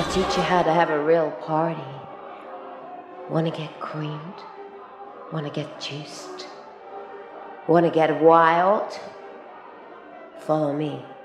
teach you how to have a real party. Wanna get creamed? Wanna get juiced? Wanna get wild? Follow me.